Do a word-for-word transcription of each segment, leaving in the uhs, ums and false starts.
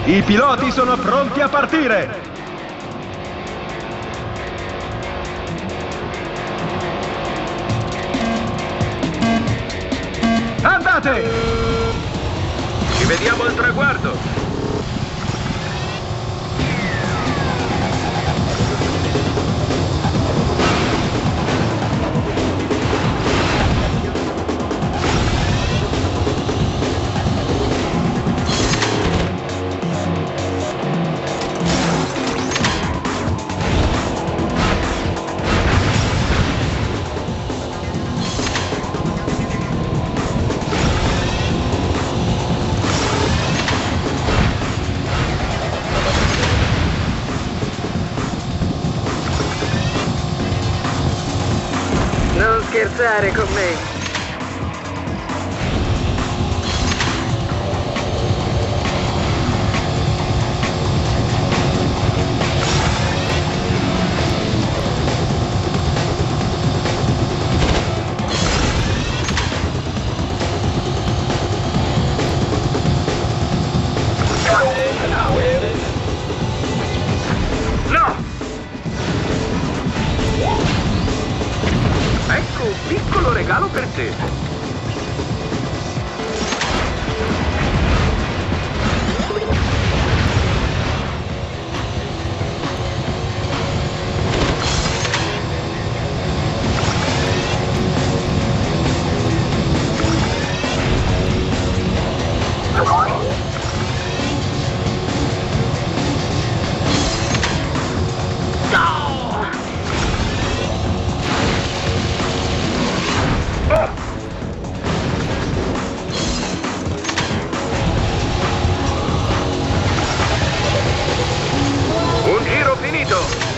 I piloti sono pronti a partire! Andate! Ci vediamo al traguardo! Non scherzare con me. No! Ecco un piccolo regalo per te. Un giro finito!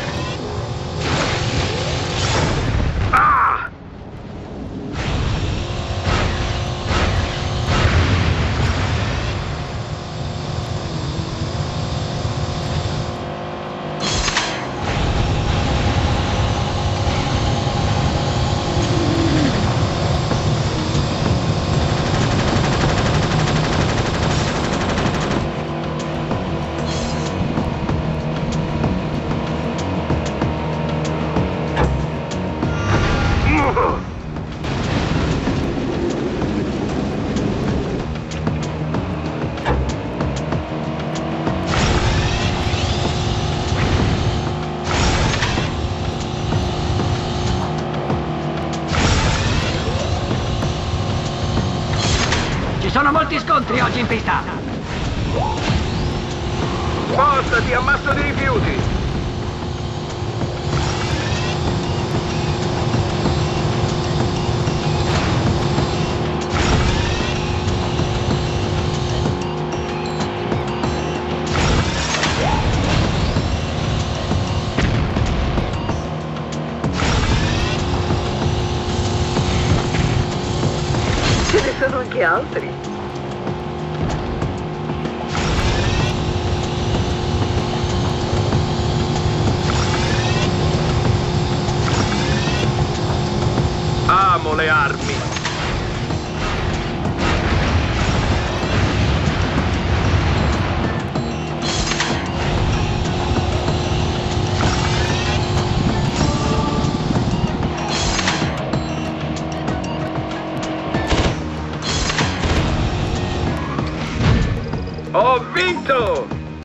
Ah! Ci sono molti scontri oggi in pista. Spostati, ammasso di rifiuti! Ce ne sono anche altri. Amo le armi! Ho vinto!